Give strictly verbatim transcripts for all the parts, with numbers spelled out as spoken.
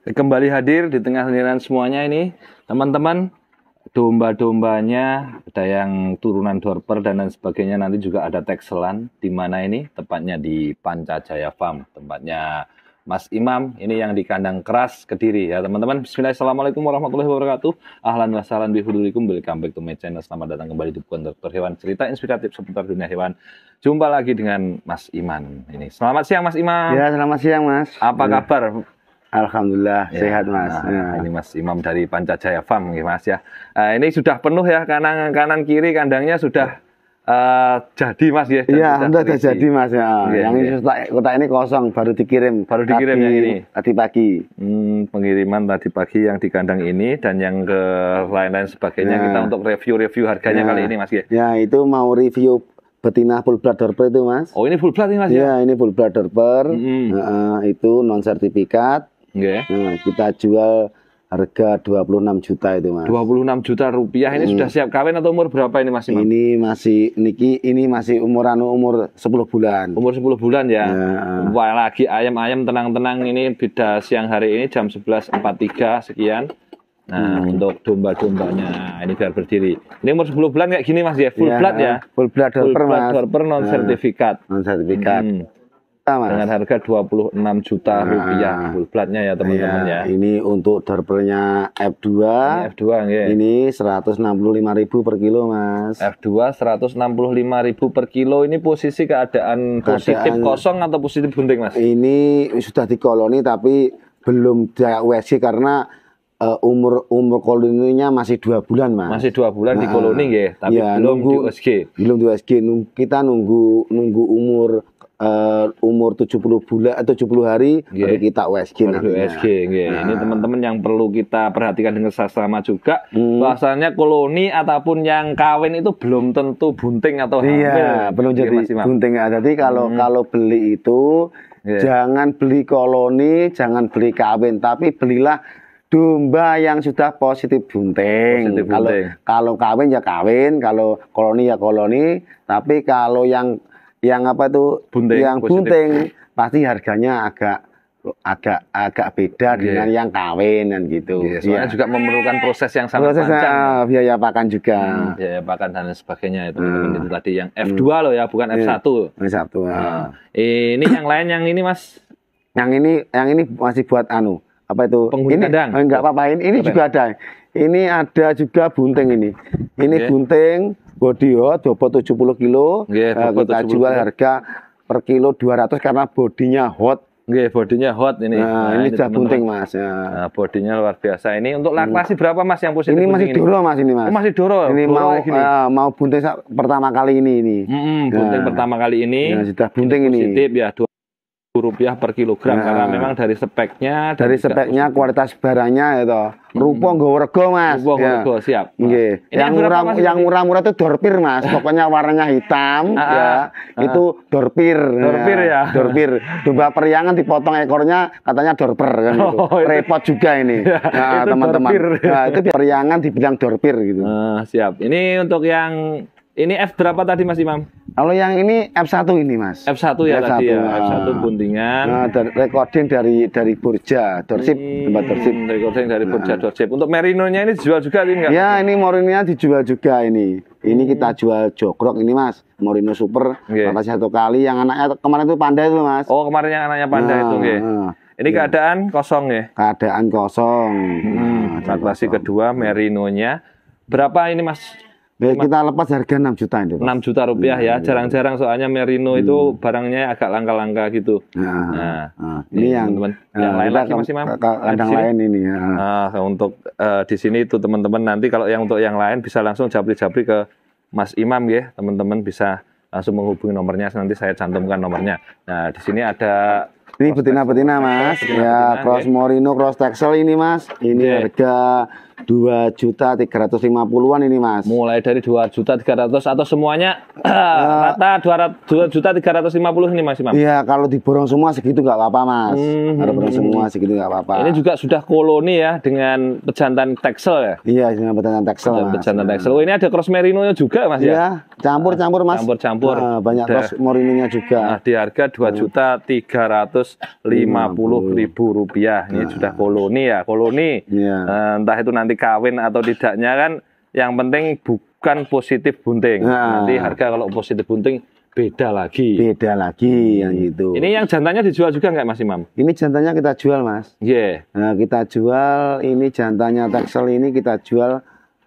Kembali hadir di tengah sendirian semuanya ini, teman-teman. Domba-dombanya ada yang turunan Dorper dan lain sebagainya. Nanti juga ada Texelan. Di mana ini? Tepatnya di Pancajaya Farm. Tempatnya Mas Imam. Ini yang di kandang keras Kediri ya teman-teman. Bismillahirrahmanirrahim. Assalamualaikum warahmatullahi wabarakatuh. Ahlan wa sahlan bihudulikum. Welcome back to my channel. Selamat datang kembali di Bukan Dokter Hewan. Cerita inspiratif seputar dunia hewan. Jumpa lagi dengan Mas Iman. Ini. Selamat siang Mas Imam. Ya, selamat siang Mas. Apa ya. Kabar? Alhamdulillah ya, sehat Mas. Nah, ya. Ini Mas Imam dari Pancajaya Farm, Mas ya. Uh, ini sudah penuh ya kanan kanan kiri kandangnya sudah uh, jadi Mas ya. Iya, sudah, sudah jadi Mas ya. Yeah, yang yeah. ini kotak ini kosong, baru dikirim. Baru dikirim tadi, yang ini. Tadi pagi. Hmm, pengiriman tadi pagi yang di kandang ini dan yang ke lain-lain sebagainya ya. Kita untuk review-review harganya ya. Kali ini Mas ya. Ya, itu mau review betina full blood Dorper itu Mas. Oh, ini full blood ini Mas ya. Iya, ini full blood Dorper. Mm-hmm. uh, itu non sertifikat. Okay. Nah, kita jual harga dua puluh enam juta itu Mas. dua puluh enam juta rupiah ini hmm. sudah siap kawin atau umur berapa ini Mas Imam? Ini masih niki ini masih umuran umur sepuluh bulan. Umur sepuluh bulan ya. ya. Wah, lagi ayam-ayam tenang-tenang ini beda siang hari ini jam sebelas empat puluh tiga sekian. Nah, hmm. untuk domba-dombanya ini biar berdiri. Ini umur sepuluh bulan kayak gini Mas ya, full ya, blood ya. Full blood Dorper Mas. Dorper non sertifikat. Non sertifikat. Hmm. Dengan harga dua puluh enam juta rupiah full bloodnya ya teman-teman ya, ya. Ini untuk Dorpernya F dua. Ini F dua ya. Ini seratus enam puluh lima ribu per kilo Mas. F dua seratus enam puluh lima ribu per kilo. Ini posisi keadaan, keadaan positif kosong atau positif bunting Mas? Ini sudah dikoloni tapi belum ada U S G karena uh, umur umur koloninya masih dua bulan Mas. Masih dua bulan nah, di koloni ya, tapi ya, belum nunggu, di U S G. Belum di U S G. Kita nunggu nunggu umur Uh, umur tujuh puluh bulan atau tujuh puluh hari yeah. baru kita U S G U S G yeah. Nah. Ini teman-teman yang perlu kita perhatikan dengan seksama juga hmm. bahasanya koloni ataupun yang kawin itu belum tentu bunting atau hamil. Iya, belum jadi bunting. Jadi kalau hmm. kalau beli itu yeah. jangan beli koloni, jangan beli kawin, tapi belilah domba yang sudah positif bunting. Positif kalau bunting. Kalau kawin ya kawin, kalau koloni ya koloni, tapi kalau yang yang apa tuh bunting, yang positif. Bunting pasti harganya agak agak agak beda yeah. dengan yang kawin dan gitu. Yeah, soalnya yeah. juga memerlukan proses yang sangat proses panjang. Uh, biaya pakan juga. Hmm, biaya pakan dan sebagainya itu hmm. itu tadi yang F dua hmm. loh ya, bukan F satu. F satu. Nah, ini yang lain yang ini Mas. Yang ini yang ini masih buat anu apa itu? Penghuni ini kandang. Enggak apa-apa ini, ini juga ada. Ini ada juga bunting ini. Ini okay. bunting body hot bobot tujuh puluh kilo. Yeah, uh, kita jual kilo. Harga per kilo dua ratus karena bodinya hot. Nggih, yeah, bodinya hot ini. Nah, nah ini sudah bunting Mas. Ya. Nah, bodinya luar biasa. Ini untuk laktasi hmm. berapa Mas yang positif? Ini masih ini? doro Mas ini Mas. Oh, masih doro. Ini doro mau uh, mau bunting pertama kali ini ini. Hmm, bunting nah, pertama kali ini. Nah, sudah bunting ini. Positif ya dua rupiah per kilogram nah, karena memang dari speknya dari speknya kualitas barangnya itu rupa hmm. nggawa rego Mas. Rupa ya. Rego siap. Nggih. Yang murah yang murah-murah itu Dorper Mas. Pokoknya warnanya hitam ya. Ah, itu Dorper. Dorper ya. Dorper. Domba periangan dipotong ekornya katanya Dorper kan gitu. Oh, repot juga ini. Nah, teman-teman. Nah, itu periangan dibilang Dorper gitu. Ah, siap. Ini untuk yang ini F berapa tadi Mas Imam? Kalau yang ini F satu ini Mas. F satu ya F satu, tadi ya. Nah. F satu buntingan. Nah, dari, recording dari dari Borja, Dorsip, hmm, tempat Dorsip. Recording dari Borja, nah. Dorsip. Untuk merinonya ini dijual juga ini enggak? Ya, ini merinonya dijual juga ini. Ini hmm. kita jual jogrok ini Mas. Merino super. Okay. Kata satu kali yang anaknya kemarin itu Panda itu Mas. Oh, kemarin yang anaknya Panda nah, itu nggih. Nah. Ini ya. Keadaan kosong ya? Keadaan kosong. Hmm. Nah, Laktasi kedua merinonya. Berapa ini Mas? Ya, kita lepas harga enam juta itu. enam juta rupiah ya. Jarang-jarang soalnya merino hmm. itu barangnya agak langka-langka gitu. Nah, nah, nah ini yang teman-teman yang lain lagi Mas Imam. Kandang lain ini ya. Nah, untuk uh, di sini itu teman-teman nanti kalau yang untuk yang lain bisa langsung japri-japri ke Mas Imam ya. Teman-teman bisa langsung menghubungi nomornya, nanti saya cantumkan nomornya. Nah, di sini ada ini betina-betina Mas. Betina, ya, betina, cross ya. Merino, cross Texel ini Mas. Ini yeah. harga dua juta tiga ratus lima puluhan ini Mas. Mulai dari dua juta tiga ratus atau semuanya uh, rata dua juta tiga ratus lima puluh ini Mas Imam? Iya, kalau diborong semua segitu nggak apa-apa Mas. Hmm, kalau borong semua segitu nggak apa-apa. Ini juga sudah koloni ya dengan pejantan Texel ya? Iya, dengan pejantan Texel Mas. Pejantan Texel. Oh, ini ada cross merino juga Mas ya? Iya, Campur-campur Mas. Campur-campur. Nah, banyak cross morinonya juga. Nah, di harga dua juta tiga ratus lima puluh ribu rupiah. Ini nah. sudah koloni ya, koloni. Yeah. Uh, entah itu nanti kawin atau tidaknya kan, yang penting bukan positif bunting. Nah. Nanti harga kalau positif bunting beda lagi. Beda lagi yang itu. Ini yang jantannya dijual juga nggak Mas Imam? Ini jantannya kita jual Mas. Iya. Yeah. Nah, kita jual ini jantannya Texel ini kita jual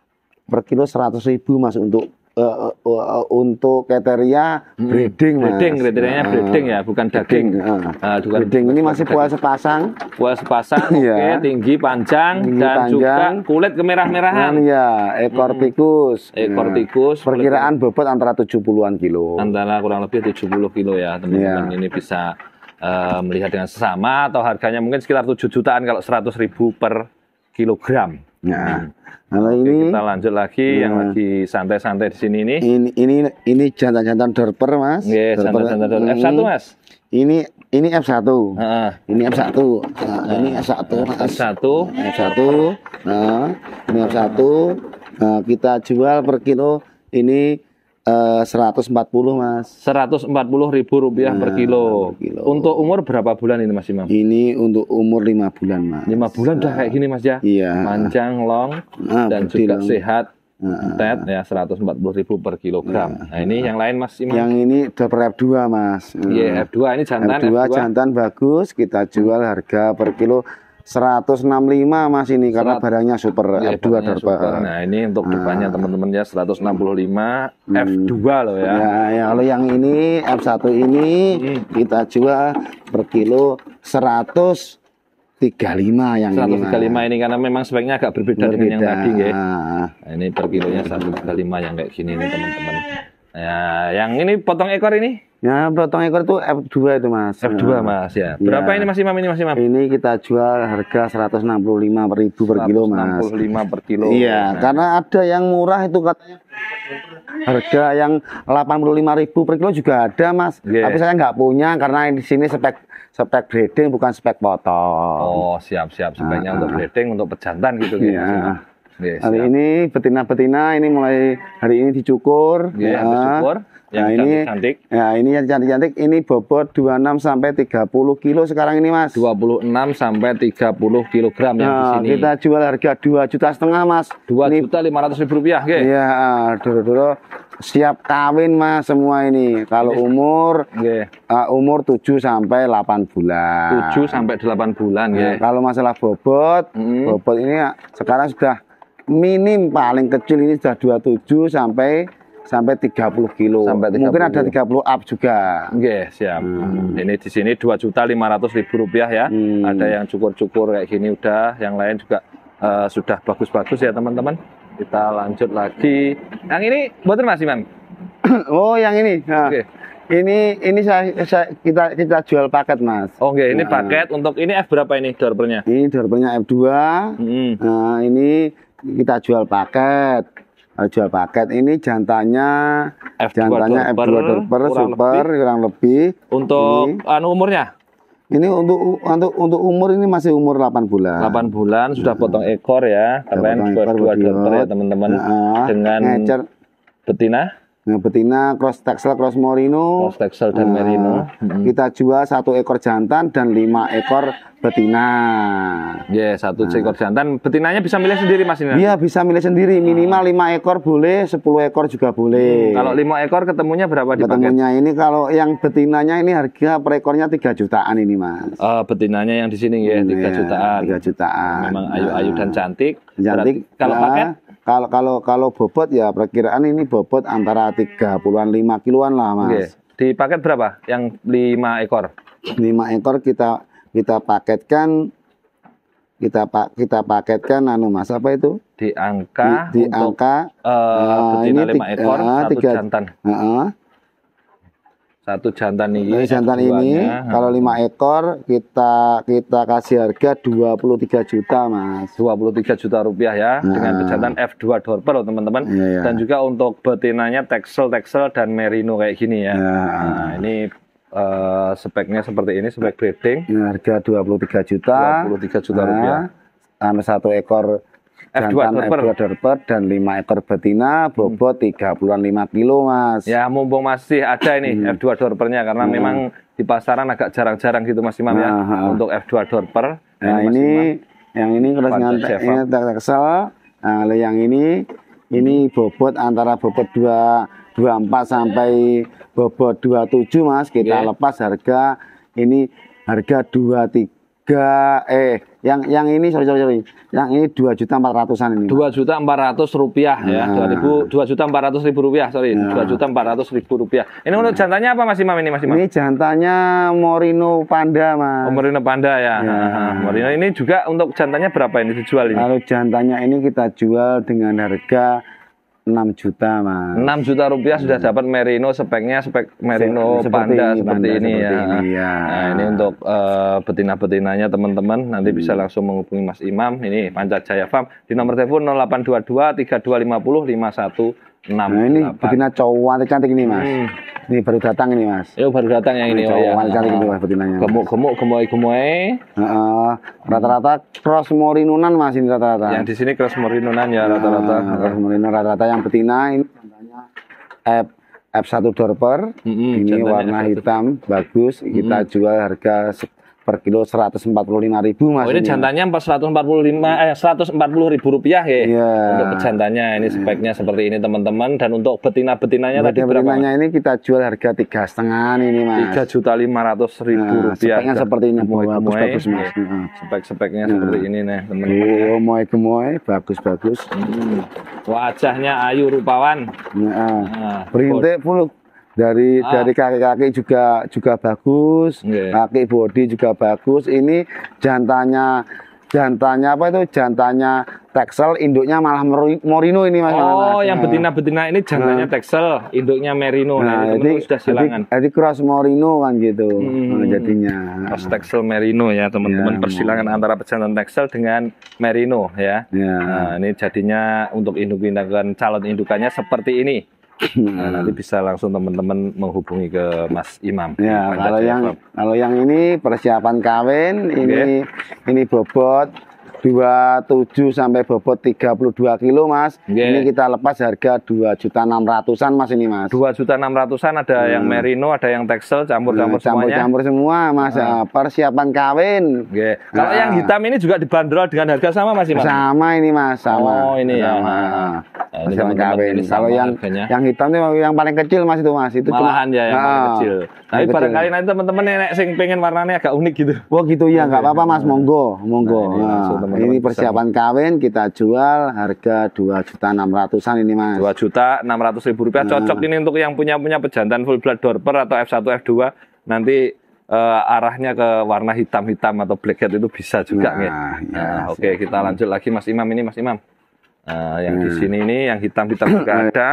per kilo seratus ribu Mas untuk Uh, uh, uh, untuk kriteria breeding, hmm, breeding, Mas. kriterianya uh, breeding ya, bukan daging. Uh, uh, bukan, breeding ini masih puas sepasang. Puas sepasang, oke, okay, tinggi, panjang, tinggi, dan panjang, juga kulit kemerah-merahan. Ya, ekor hmm. tikus. Ekor ya. tikus. Perkiraan bobot antara tujuh puluhan kilo. Antara kurang lebih tujuh puluh kilo ya, teman-teman. Ya. Ini bisa uh, melihat dengan sesama atau harganya mungkin sekitar tujuh jutaan kalau seratus ribu per kilogram. Ya. Hmm. Kalau Oke, ini kita lanjut lagi ya. Yang lagi santai-santai di sini ini. Ini ini ini jantan-jantan dorper Mas. Yes, jantan-jantan dorper. F satu Mas. Ini ini F satu. Heeh. Ini F satu. Nah, uh, ini F satu Mas. F satu. F satu. Nah, ini F satu. Nah, kita jual per kilo ini Uh, seratus empat puluh Mas. seratus empat puluh ribu rupiah nah, per kilo. kilo. Untuk umur berapa bulan ini Mas Imam? Ini untuk umur lima bulan Mas. lima bulan udah kayak gini Mas ya? Iya. Panjang, long, nah, dan juga long. Sehat. Nah, tet ya seratus empat puluh ribu per kilogram. Nah, nah ini nah. yang lain Mas Imam? Yang ini double F dua Mas. Iya, yeah, F dua ini jantan. F dua, F dua jantan bagus, kita jual harga per kilo seratus enam puluh lima Mas ini karena barangnya super ya, F dua dorper. Nah, ini untuk depannya teman-teman ya seratus enam puluh lima hmm. F dua loh ya. Ya, ya kalau yang ini F satu ini hmm. kita jual per kilo seratus tiga puluh lima yang seratus tiga puluh lima ini, ini karena memang speknya agak berbeda, berbeda. dengan yang tadi ya. Nah, ini per kilonya seratus tiga puluh lima yang kayak gini nih teman-teman. Ya, yang ini potong ekor ini? Ya, potong ekor itu F dua itu Mas. F dua Mas ya. Berapa ya. ini Mas Imam ini Mas Imam? Ini kita jual harga seratus enam puluh lima ribu per kilo Mas. seratus enam puluh lima per kilo. Iya, nah. karena ada yang murah itu katanya harga yang delapan puluh lima ribu per kilo juga ada Mas. Yeah. Tapi saya nggak punya karena di sini spek spek breeding bukan spek potong. Oh, siap-siap speknya nah. untuk breeding, untuk pejantan gitu ya. Mas. Yes, hari siap. Ini betina-betina ini mulai hari ini dicukur. Yeah, ya, dicukur. Yang nah, ini cantik. Ya, ini yang cantik-cantik ini bobot dua puluh enam sampai tiga puluh kilo sekarang ini Mas. dua puluh enam sampai tiga puluh kilogram yang nah, di sini. Kita jual harga dua juta setengah Mas. dua juta lima ratus ribu rupiah, nggih. Iya, doro-doro siap kawin Mas semua ini. Kalau umur nggih. Uh, umur tujuh sampai delapan bulan. tujuh sampai delapan bulan, nggih. Nah, kalau masalah bobot, hmm. bobot ini sekarang sudah minim paling kecil ini sudah dua puluh tujuh sampai sampai tiga puluh kilo. Sampai tiga puluh. Mungkin ada tiga puluh up juga. Oke, okay, siap. Hmm. Ini di sini dua juta lima ratus ribu rupiah ya. Hmm. Ada yang cukur-cukur kayak gini udah, yang lain juga uh, sudah bagus-bagus ya, teman-teman. Kita lanjut lagi. Yang ini buatan Mas Imam. Oh, yang ini. Nah. Oke. Okay. Ini ini saya, saya kita kita jual paket Mas. Oke, okay, ini nah. paket untuk ini F berapa ini dorpernya? Ini dorpernya F dua. Hmm. Nah, ini kita jual paket, jual paket ini jantannya, F dua jantannya F dua dorper super lebih. kurang lebih. Untuk ini, anu umurnya? Ini untuk untuk untuk umur ini masih umur delapan bulan. delapan bulan sudah nah. potong ekor ya, keren dua dorper ya teman-teman. Nah, dengan ngecer. Betina. Nah, betina cross Texel cross merino. Cross Texel dan nah, merino. Hmm. Kita jual satu ekor jantan dan lima ekor betina. Ya, yeah, satu nah. ekor jantan. Betinanya bisa milih sendiri Mas ini? Iya, bisa milih sendiri. Minimal lima nah. ekor boleh, sepuluh ekor juga boleh. Hmm. Kalau lima ekor ketemunya berapa di Ketemunya paket? Ini kalau yang betinanya ini harga per ekornya tiga jutaan ini Mas. Oh, betinanya yang di sini ya, tiga hmm, jutaan. tiga jutaan. Memang ayu-ayu nah. dan cantik. Cantik. Berat, kalau nah, paket? Kalau kalau kalau bobot ya perkiraan ini bobot antara tiga puluhan lima kiloan lah Mas. Oke. Di paket berapa? Yang lima ekor? lima ekor kita kita paketkan kita pak kita paketkan anu Mas apa itu? Di angka di, di untuk, angka uh, betina lima ekor, uh, satu tiga, jantan. Uh -uh. Satu jantan ini. Jantan ini hmm. kalau lima ekor kita kita kasih harga dua puluh tiga juta Mas. dua puluh tiga juta rupiah ya nah. dengan pejantan F dua dorper loh teman-teman. Ya, ya. Dan juga untuk betinanya Texel Texel dan merino kayak gini ya. Ya. Nah, ini uh, speknya seperti ini, spek breeding. Ya, harga dua puluh tiga juta. dua puluh tiga juta nah, rupiah. Anu satu ekor F dua jantan dorper. F dua dorper dan lima ekor betina, bobot tiga puluh lima kilo, Mas. Ya, mumpung masih ada ini hmm. F dua dorpernya karena hmm. memang di pasaran agak jarang-jarang gitu Mas Imam, nah, ya ha. untuk F dua dorper. Nah, ini, ini yang ini cross ngantek, ini Texel. Nah, yang ini ini bobot antara bobot dua puluh empat sampai bobot dua puluh tujuh, Mas. Kita yeah. lepas harga ini harga dua puluh tiga eh yang yang ini sorry sorry, sorry. Yang ini dua juta empat ratusan ini. dua juta empat ratus rupiah nah. ya. dua juta empat ratus ribu rupiah, sorry. Nah. dua juta empat ratus ribu rupiah. Ini nah. untuk jantannya apa Mas Imam ini Mas Imam? Ini jantannya Merino Panda, Mas. Oh, Merino Panda ya. ya. Merino ini juga untuk jantannya berapa ini dijual ini? Kalau jantannya ini kita jual dengan harga enam juta, Mas. enam juta rupiah hmm. sudah dapat Merino, speknya spek Merino seperti Panda ini, seperti Panda, ini seperti ya. Ini, ya. Nah, ini untuk uh, betina-betinanya teman-teman, nanti hmm. bisa langsung menghubungi Mas Imam. Ini Pancajaya Farm di nomor telepon nol delapan dua dua tiga dua lima nol lima satu enam. Nah, ini betina cowok cantik ini, Mas. Hmm. Ini baru datang ini, Mas. Yo baru datang yang ini, ini cowok oh, ya. cantik ini, Mas, betinanya. Gemuk-gemuk, gemoy-gemoy. Heeh. Rata-rata cross Merinonan, Mas, ini rata-rata. Yang di sini cross Merinonan ya rata-rata. Nah, cross Merino rata-rata yang betina ini F F satu dorper. Mm-hmm, ini warna F satu. Hitam bagus. Kita mm-hmm. jual harga per kilo seratus empat puluh lima ribu, Mas. Oh, ini, ini jantannya seratus empat puluh lima eh seratus empat puluh ribu rupiah ya. Yeah. Untuk jantannya ini speknya yeah. seperti ini teman-teman, dan untuk betina-betinanya tadi berapa? Betinanya ini kita jual harga tiga setengah ini, Mas. tiga juta lima ratus ribu nah, rupiah. Speknya seperti ini, bagus bagus, Mas. Spek-speknya nah. seperti ini nih, teman-teman. Oh, gemoy-gemoy, bagus-bagus. Hmm. Wajahnya ayu rupawan. Nah, nah. Berintik full. Dari ah. dari kaki-kaki juga juga bagus, yeah. kaki bodi juga bagus. Ini jantannya jantannya apa itu? Jantannya Texel, induknya malah Merino ini, Mas. Oh, mas. Yang betina-betina ini jantannya nah. Texel, induknya Merino. Nah, nah jadi sudah silangan. Jadi, jadi cross Merino kan gitu. Hmm. Nah, jadinya. Cross Texel Merino ya, teman-teman. Ya, persilangan mau. Antara pejantan Texel dengan Merino ya. ya. Nah, ini jadinya untuk induk-indukan calon indukannya seperti ini. Nah, nanti bisa langsung teman-teman menghubungi ke Mas Imam. Ya, kalau yang Farm. Kalau yang ini persiapan kawin, okay. ini ini bobot dua puluh tujuh sampai bobot tiga puluh dua kilo, Mas. Okay. Ini kita lepas harga dua juta enam ratusan, Mas, ini, Mas. dua juta enam ratusan, ada hmm. yang Merino, ada yang Texel, campur-campur nah, semuanya. Campur-campur semua, Mas. Hmm. Persiapan kawin. Okay. Kalau nah. yang hitam ini juga dibanderol dengan harga sama, Mas, Imam? Sama ini, Mas, sama. Oh, ini sama. ya. Nah, ini persiapan kawin. Kalau yang harganya. Yang hitam itu yang paling kecil, Mas, itu, Mas. Itu malahan cuma, ya yang nah, paling kecil. Tapi barangkali nanti teman-teman nenek sing pengen warnanya agak unik gitu. Oh, gitu ya, nggak apa-apa, Mas. Monggo, monggo. Nah, ini, nah, ini persiapan kawin kita jual harga dua juta enam ratusan ini, Mas. dua juta enam ratus ribu rupiah. Nah. Cocok ini untuk yang punya punya pejantan full blood dorper atau F satu F dua. Nanti uh, arahnya ke warna hitam-hitam atau blackhead itu bisa juga. Nah, ya. Nah, oke, okay, kita lanjut lagi Mas Imam ini, Mas Imam. Nah, yang nah. di sini ini yang hitam-hitam juga ada.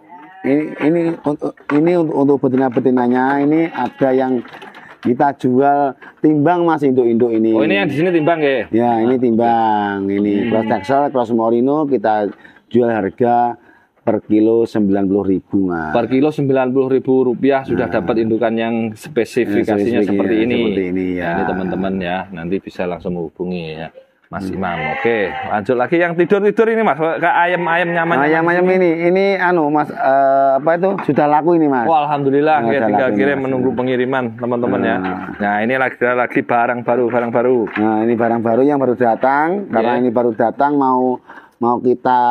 Ini ini untuk ini untuk untuk betina-betinanya ini ada yang kita jual timbang, Mas, induk-induk ini. Oh, ini yang di sini timbang ya? Ya, ini timbang. Ini hmm. cross Texel, cross Merino kita jual harga per kilo sembilan puluh ribu, Mas. Per kilo sembilan puluh ribu rupiah sudah nah. dapat indukan yang spesifikasinya ya, seperti ini. Seperti ini ya. Nah, ini teman-teman ya, nanti bisa langsung menghubungi ya. Mas Imam, oke. Lanjut lagi yang tidur-tidur ini, Mas. Kayak ayam-ayam nyaman. Ayam-ayam ini, ini anu, Mas, uh, apa itu sudah laku ini, Mas. Wah, alhamdulillah. Nah, ya, tinggal kirim menunggu pengiriman, teman-teman nah. ya. Nah, ini lagi lagi barang baru, barang baru. Nah, ini barang baru yang baru datang. Yeah. Karena ini baru datang, mau mau kita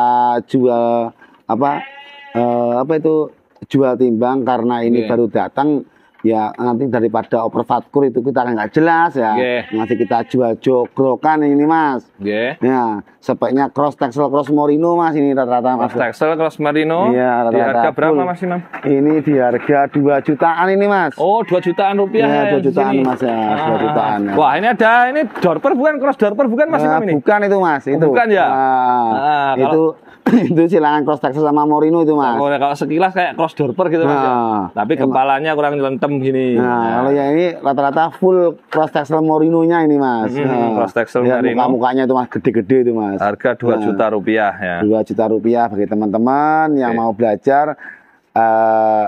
jual apa? Uh, apa itu jual timbang karena ini yeah. baru datang. Ya nanti daripada oper fatkur itu kita nggak jelas ya. Yeah. Nanti kita jual jogrokan ini, Mas. Yeah. Ya, speknya cross Texel cross Merino, Mas, ini rata-rata, Mas. Cross Texel cross Merino. Iya, rata-rata. Di harga berapa, Mas Imam? Ini di harga dua jutaan ini, Mas. Oh, dua jutaan rupiah ya. dua jutaan, Mas, ya. Ah. dua jutaan. Ya. Wah, ini ada ini dorper bukan, cross dorper bukan, Mas Imam nah, ini? Bukan itu, Mas. Itu. Oh, bukan ya? Nah, ah, itu itu silangan cross Texel sama Merino itu, Mas. Oh, kalau sekilas kayak cross dorper gitu, Mas. Nah, ya? Tapi kepalanya kurang lentem gini. Nah, nah, kalau yang ini rata-rata full cross Texel Merino-nya ini, Mas. Hmm, nah, cross Texel ya, Merino. Muka-mukanya itu, Mas, gede-gede itu, Mas. Harga dua juta rupiah ya. dua juta rupiah bagi teman-teman yang okay. mau belajar. Uh,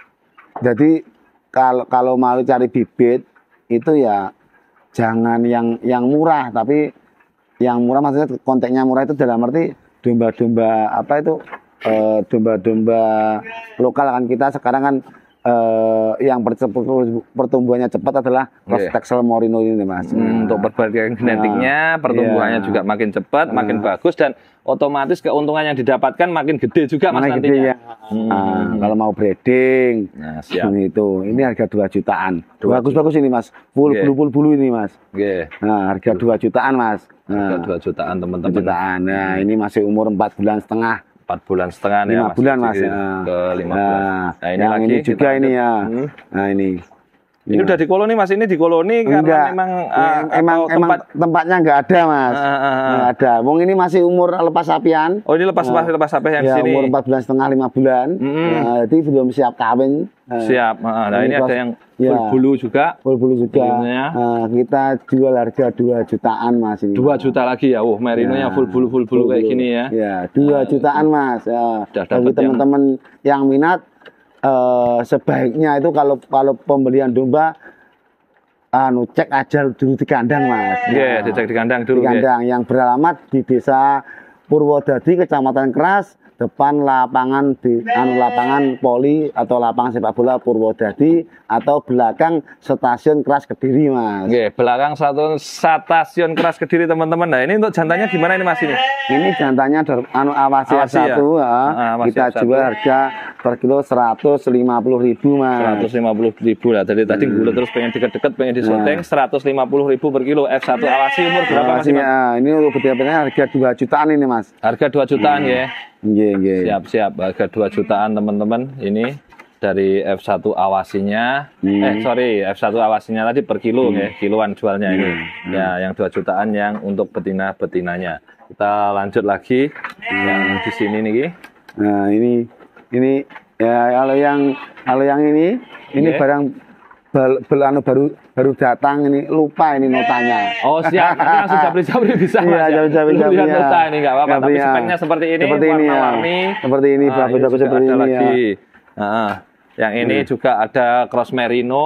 jadi kalau kalau mau cari bibit itu ya jangan yang yang murah, tapi yang murah maksudnya konteksnya murah itu dalam arti domba-domba apa itu eh, domba-domba lokal kan kita sekarang kan Uh, yang pertumbuhannya cepat adalah cross Texel Merino ini mas. Hmm, untuk perbaikan genetiknya, pertumbuhannya yeah. juga makin cepat, uh. makin bagus dan otomatis keuntungan yang didapatkan makin gede juga mas makin nantinya. Gede, ya. hmm. uh, kalau mau breeding, nah, siap. itu ini harga dua jutaan. Bagus-bagus ini mas, full yeah. bulu bulu ini mas. Yeah. Nah harga dua jutaan mas. Harga dua nah, jutaan teman-teman. Jutaan. Nah hmm. ini masih umur empat bulan setengah. Empat bulan setengah nih lima ya, bulan mas ya. Ke lima nah, bulan. Nah ini yang lagi ini juga ini ya. Hmm. Nah ini. Ini ya. Udah di koloni mas, ini di koloni Enggak. karena memang uh, emang tempat... emang tempatnya nggak ada mas, uh, uh, uh. nggak ada. Wong ini masih umur lepas sapian. Oh ini lepas lepas uh, lepas sapian yang ya, di sini. Umur empat bulan setengah lima bulan. Mm. Nah, jadi belum siap kawin. Siap. Uh, nah ini, ini ada yang full ya, bulu juga. Full bulu juga. Nah, kita jual harga dua jutaan mas ini. Dua juta lagi ya. Oh merinonya ya, full bulu full bulu kayak gini ya. Ya dua uh, jutaan mas. Ya. Bagi teman-teman yang... yang minat. Uh, sebaiknya itu kalau kalau pembelian domba anu cek aja dulu di kandang mas. Iya, yeah, dicek di kandang dulu. Di kandang yeah. yang beralamat di desa Purwodadi, Kecamatan Keras, depan lapangan di anu lapangan poli atau lapangan sepak bola Purwodadi atau belakang stasiun Keras Kediri mas. Oke, belakang satu stasiun Keras Kediri teman-teman. Nah ini untuk jantannya gimana ini mas ini? Ini jantannya anu awasi satu ya. ya. Ah, kita jual harga per kilo seratus lima puluh ribu mas. Seratus lima puluh ribu lah. Tadi tadi hmm. terus pengen deket-deket, pengen disoteng nah. Seratus lima puluh ribu per kilo. F satu awasi umur berapa mas? Ya, ini untuk betul-betulnya harga dua jutaan ini mas. Harga dua jutaan hmm. ya. Iya, iya. Siap-siap harga dua jutaan teman-teman. Ini dari F satu awasinya. Hmm. Eh sorry, F satu awasinya tadi per kilo hmm. ya, kiloan jualnya hmm. ini. Hmm. Ya, yang dua jutaan yang untuk betina-betinanya. Kita lanjut lagi hmm. yang di sini nih. Nah, ini ini ya kalau yang kalau yang ini ini yeah. barang bel, bel, anu, baru baru datang ini lupa ini notanya. Oh siap, ini langsung jabri-jabri bisa mas ya. Iya, jabri-jabri ya. Nota ini nggak apa-apa, tapi ya. speknya seperti ini, seperti ini ya. Seperti ini, nah, bagus-bagus seperti ini lagi. ya. Nah, yang ini hmm. juga ada cross merino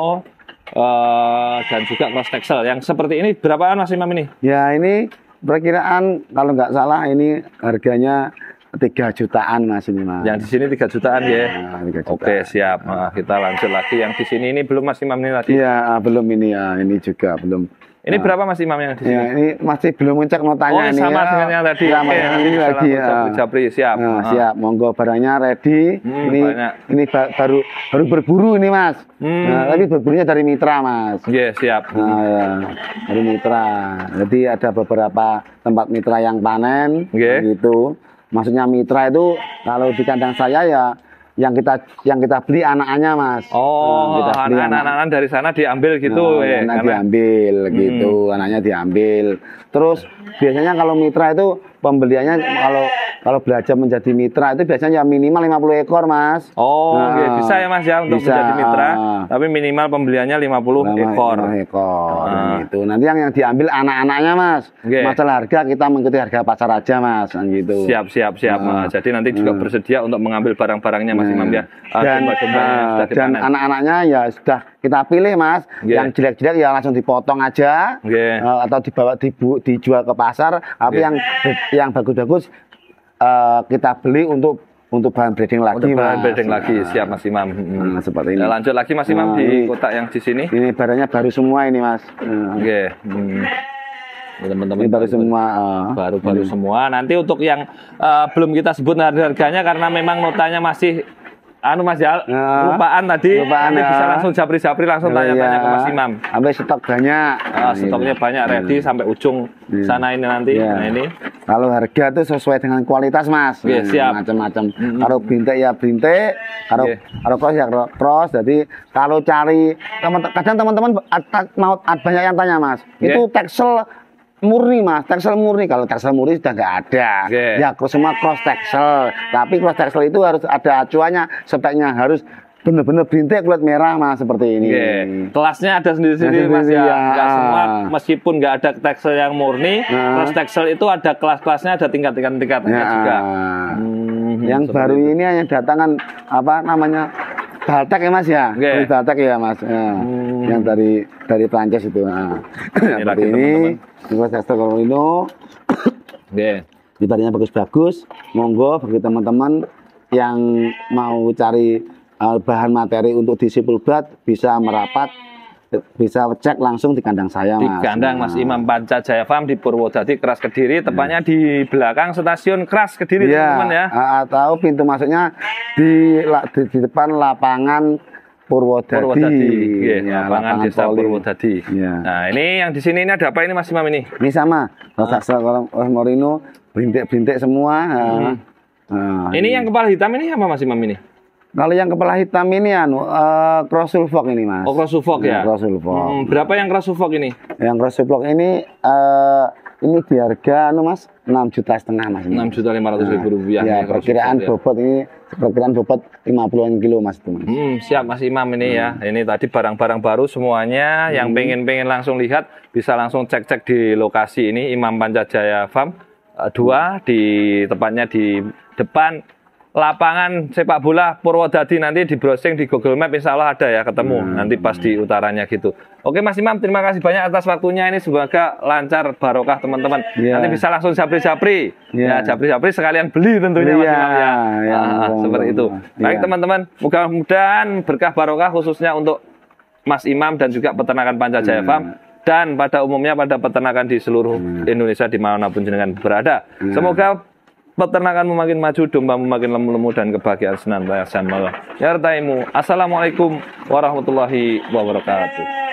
uh, dan juga cross texel. Yang seperti ini berapaan mas Imam ini? Ya ini perkiraan kalau nggak salah ini harganya tiga jutaan mas ini mas. Yang di sini tiga jutaan ya. Nah, tiga jutaan. Oke siap. Nah, kita lanjut lagi yang di sini ini belum mas Imam ini tadi. Iya belum ini ya, ini juga belum. Ini nah. berapa mas Imam yang di sini? Ya, ini masih belum ngecek notanya. Oh ini sama ya. dengan yang tadi. Ya, Oke, ini lagi ya. Japri siap. Nah, siap. Monggo barangnya ready. Hmm, ini banyak. Ini ba baru baru berburu ini mas. Hmm. Nah, tapi berburunya dari mitra mas. Iya yeah, siap. Nah ya dari mitra. Jadi ada beberapa tempat mitra yang panen. Yeah. Gitu. Maksudnya mitra itu kalau di kandang saya ya yang kita yang kita beli anak-anaknya mas. Oh, nah, anak-anak dari sana diambil gitu. Nah, eh, anak karena... diambil gitu, hmm. anaknya diambil. Terus biasanya kalau mitra itu pembeliannya kalau kalau belajar menjadi mitra itu biasanya minimal lima puluh ekor mas. Oh, nah, okay. bisa ya mas ya untuk bisa, menjadi mitra. Uh, tapi minimal pembeliannya lima puluh ekor. lima ekor uh. gitu. Nanti yang yang diambil anak-anaknya mas. Okay. Masalah harga kita mengikuti harga pasar aja mas, gitu. Siap siap siap. Uh, Jadi nanti juga uh. bersedia untuk mengambil barang-barangnya mas Imam ya. Uh, dan uh, dan anak-anaknya ya sudah kita pilih mas. Yeah. Yang jelek-jelek ya langsung dipotong aja. Yeah. Uh, atau dibawa dibu, dijual ke pasar. Tapi yeah. yang yang bagus-bagus Uh, kita beli untuk untuk bahan breeding lagi untuk bahan mas. breeding lagi siap mas Imam. Hmm. Nah, seperti ini. Nah, lanjut lagi mas Imam nah, di kotak yang di sini. Ini barangnya baru semua ini mas. Oke. Okay. Hmm. Teman-teman ini baru semua baru-baru uh, hmm. semua. Nanti untuk yang uh, belum kita sebut harganya karena memang notanya masih anu mas ya, uh, lupaan tadi, lupaan nanti ya. bisa langsung japri-japri langsung tanya-tanya ya. ke Mas Imam. Sampai stok banyak. Uh, stoknya ya. banyak ready ya. sampai ujung ya. sana ini nanti. Ya. Nah ini. Kalau harga itu sesuai dengan kualitas mas. Ya, siap. Macam-macam. Mm-hmm. Kalau bintik ya bintik, kalau yeah. kalau cross ya cross. Jadi kalau cari teman, kadang teman-teman mau banyak yang tanya mas. Yeah. Itu Texel murni mas, Texel murni. Kalau Texel murni sudah nggak ada. Okay. Ya semua cross Texel. Tapi cross Texel itu harus ada acuannya, speknya harus benar-benar bintik kulit merah mas seperti ini. Okay. Kelasnya ada sendiri-sendiri mas ya. ya. Nggak semua meskipun nggak ada Texel yang murni, nah. cross Texel itu ada kelas-kelasnya, ada tingkat-tingkat-tingkatnya ya. juga. Hmm, yang baru itu. ini yang datangan apa namanya? Baltek ya mas ya, okay. Baltek ya mas, ya. Hmm. Yang dari dari Prancis itu. Nah. Ini lagi ini, ini Texel Merino. Yeah. Ibaratnya bagus-bagus, monggo bagi teman-teman yang mau cari uh, bahan materi untuk disipul bat bisa merapat, bisa cek langsung di kandang saya, Mas. Di Mas. kandang Mas Imam Pancajaya Farm di Purwodadi, Keras Kediri, tepatnya hmm. di belakang stasiun Keras Kediri, teman-teman ya. Atau pintu masuknya di di, di depan lapangan Purwodadi, Purwodadi. Yeah, ya, lapangan, lapangan desa Poli. Purwodadi. Yeah. Nah, ini yang di sini ini ada apa ini Mas Imam ini? Ini sama, Rosaksel ah. Morino, berintik-berintik semua. Hmm. Nah, ini, ini yang kepala hitam ini apa Mas Imam ini? Kalau yang kepala hitam ini anu uh, cross sulfok ini, Mas. Oh, cross sulfok ya. Cross sulfok. Hmm, berapa yang cross sulfok ini? Yang cross sulfok ini uh, ini di harga anu Mas enam juta setengah Mas. enam juta lima ratus ribu rupiah. Ya, perkiraan bobot ya. Ini perkiraan bobot lima puluhan kilo Mas itu, Mas. Hmm, siap Mas Imam ini hmm. ya. Ini tadi barang-barang baru semuanya. Hmm. Yang pengen-pengen langsung lihat bisa langsung cek-cek di lokasi ini Imam Pancajaya Farm dua, di tepatnya di depan lapangan sepak bola Purwodadi. Nanti di browsing di Google Map insya Allah ada ya, ketemu hmm. nanti pas di utaranya gitu. Oke Mas Imam, terima kasih banyak atas waktunya ini, semoga lancar barokah teman-teman. Yeah. Nanti bisa langsung japri-japri yeah. ya, japri-japri sekalian beli tentunya yeah. Mas Imam ya, ya ah, seperti itu. Baik teman-teman, yeah. mudah-mudahan berkah barokah khususnya untuk Mas Imam dan juga peternakan Pancajaya yeah. Farm dan pada umumnya pada peternakan di seluruh yeah. Indonesia dimanapun jenengan berada. Yeah. Semoga peternakanmu makin maju, dombamu makin lemu-lemu dan kebahagiaan senantiasa menyertaimu. Assalamualaikum warahmatullahi wabarakatuh.